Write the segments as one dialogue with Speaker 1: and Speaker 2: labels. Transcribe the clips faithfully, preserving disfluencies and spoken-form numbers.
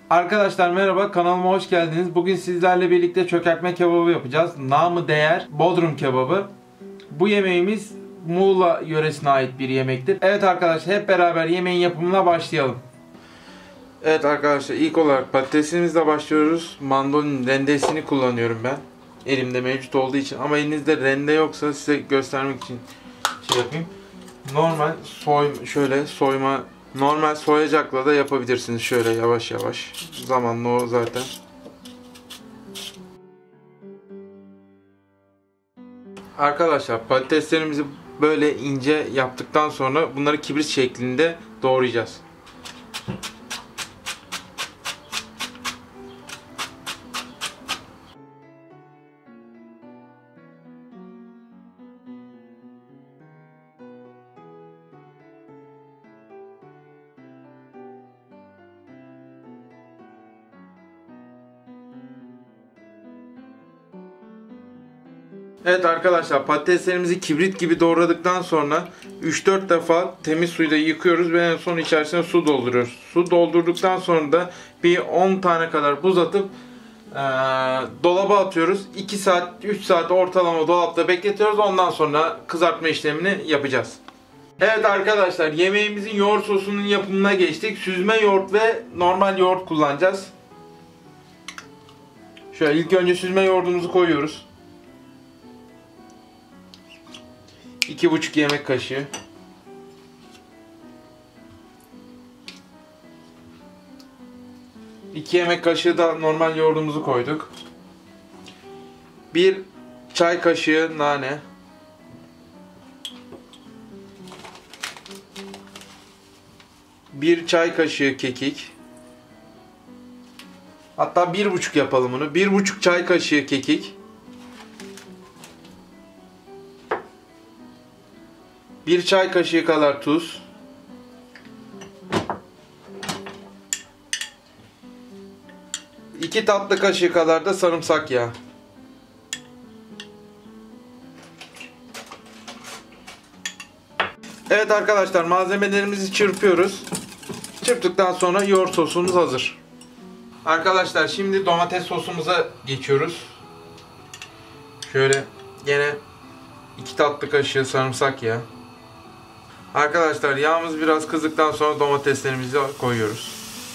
Speaker 1: Arkadaşlar merhaba, kanalıma hoş geldiniz. Bugün sizlerle birlikte çökertme kebabı yapacağız. Namı değer Bodrum kebabı. Bu yemeğimiz Muğla yöresine ait bir yemektir. Evet arkadaşlar, hep beraber yemeğin yapımına başlayalım. Evet arkadaşlar, ilk olarak patatesimizle başlıyoruz. Mandolin rendesini kullanıyorum ben. Elimde mevcut olduğu için, ama elinizde rende yoksa size göstermek için şey yapayım. Normal soy şöyle soyma normal soyacakla da yapabilirsiniz, şöyle yavaş yavaş. Zamanla o zaten. Arkadaşlar, patateslerimizi böyle ince yaptıktan sonra bunları kibrit şeklinde doğrayacağız. Evet arkadaşlar, patateslerimizi kibrit gibi doğradıktan sonra üç dört defa temiz suyla yıkıyoruz ve en son içerisine su dolduruyoruz. Su doldurduktan sonra da bir on tane kadar buz atıp ee, dolaba atıyoruz. iki saat üç saat ortalama dolapta bekletiyoruz. Ondan sonra kızartma işlemini yapacağız. Evet arkadaşlar, yemeğimizin yoğurt sosunun yapımına geçtik. Süzme yoğurt ve normal yoğurt kullanacağız. Şöyle ilk önce süzme yoğurdumuzu koyuyoruz. iki buçuk yemek kaşığı. iki yemek kaşığı da normal yoğurdumuzu koyduk. bir çay kaşığı nane. bir çay kaşığı kekik. Hatta bir buçuk yapalım bunu. bir buçuk çay kaşığı kekik. bir çay kaşığı kadar tuz. iki tatlı kaşığı kadar da sarımsak yağı. Evet arkadaşlar, malzemelerimizi çırpıyoruz. Çırptıktan sonra yoğurt sosumuz hazır. Arkadaşlar, şimdi domates sosumuza geçiyoruz. Şöyle gene iki tatlı kaşığı sarımsak yağı. Arkadaşlar, yağımız biraz kızdıktan sonra domateslerimizi koyuyoruz.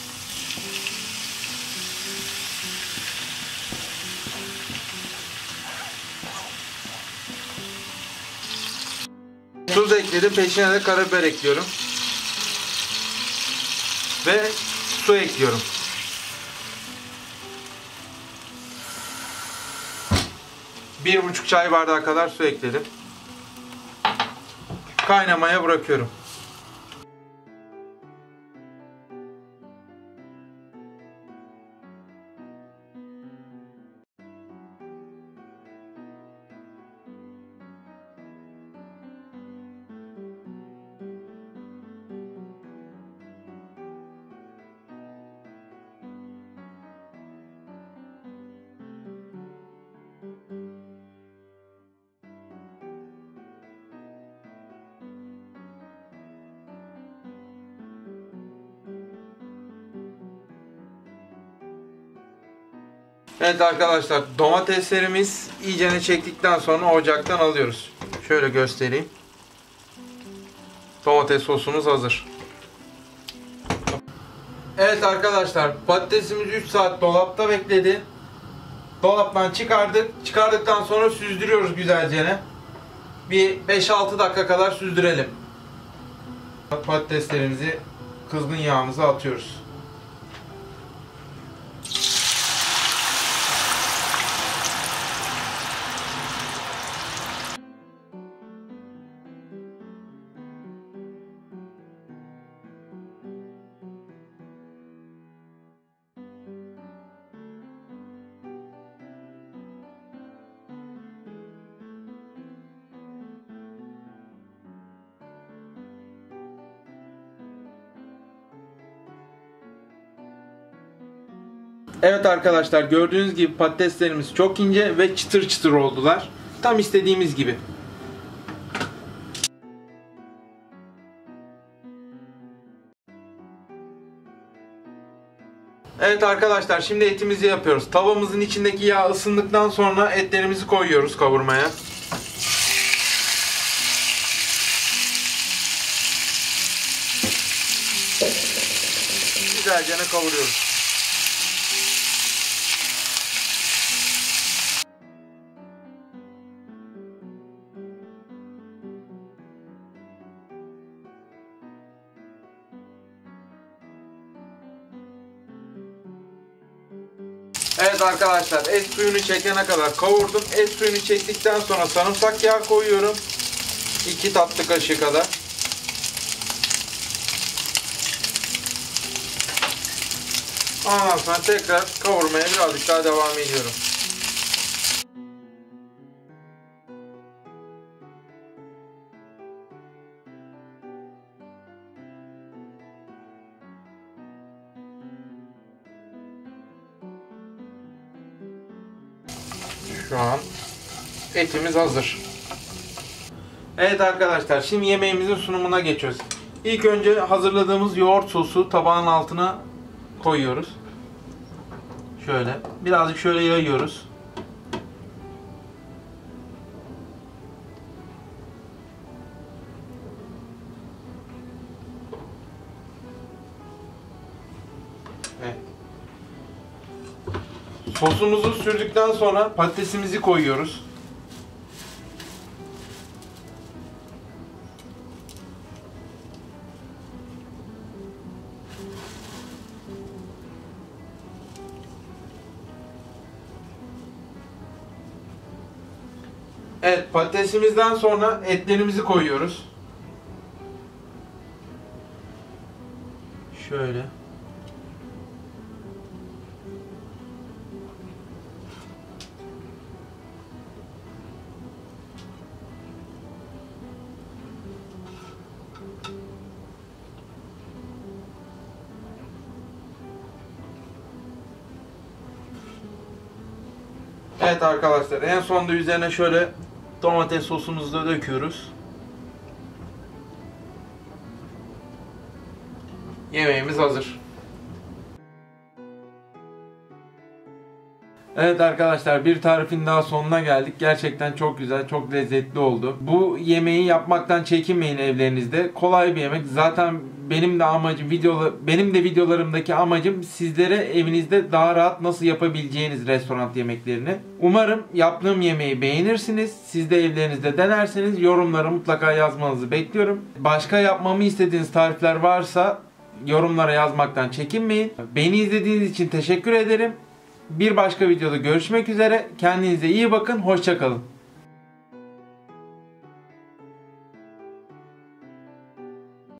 Speaker 1: Tuz ekledim, peşine de karabiber ekliyorum. Ve su ekliyorum. Bir buçuk çay bardağı kadar su ekledim. Kaynamaya bırakıyorum. Evet arkadaşlar, domateslerimiz iyicene çektikten sonra ocaktan alıyoruz. Şöyle göstereyim. Domates sosumuz hazır. Evet arkadaşlar, patatesimiz üç saat dolapta bekledi. Dolaptan çıkardık. Çıkardıktan sonra süzdürüyoruz güzelce. Bir beş altı dakika kadar süzdürelim. Patateslerimizi kızgın yağımıza atıyoruz. Evet arkadaşlar, gördüğünüz gibi patateslerimiz çok ince ve çıtır çıtır oldular. Tam istediğimiz gibi. Evet arkadaşlar, şimdi etimizi yapıyoruz. Tavamızın içindeki yağ ısındıktan sonra etlerimizi koyuyoruz kavurmaya. Güzelce kavuruyoruz. Evet arkadaşlar, et suyunu çekene kadar kavurdum. Et suyunu çektikten sonra sarımsak yağı koyuyorum. iki tatlı kaşığı kadar. Ondan sonra tekrar kavurmaya birazcık daha devam ediyorum. Şu an etimiz hazır. Evet arkadaşlar, şimdi yemeğimizin sunumuna geçiyoruz. İlk önce hazırladığımız yoğurt sosu tabağın altına koyuyoruz. Şöyle birazcık şöyle yayıyoruz. Evet. Sosumuzu sürdükten sonra patatesimizi koyuyoruz. Evet, patatesimizden sonra etlerimizi koyuyoruz. Şöyle. Evet arkadaşlar, en sonunda üzerine şöyle domates sosumuzu da döküyoruz. Yemeğimiz hazır. Evet arkadaşlar, bir tarifin daha sonuna geldik. Gerçekten çok güzel, çok lezzetli oldu. Bu yemeği yapmaktan çekinmeyin evlerinizde. Kolay bir yemek. Zaten benim de amacım video benim de videolarımdaki amacım sizlere evinizde daha rahat nasıl yapabileceğiniz restoran yemeklerini. Umarım yaptığım yemeği beğenirsiniz. Siz de evlerinizde denerseniz yorumlara mutlaka yazmanızı bekliyorum. Başka yapmamı istediğiniz tarifler varsa yorumlara yazmaktan çekinmeyin. Beni izlediğiniz için teşekkür ederim. Bir başka videoda görüşmek üzere. Kendinize iyi bakın. Hoşça kalın.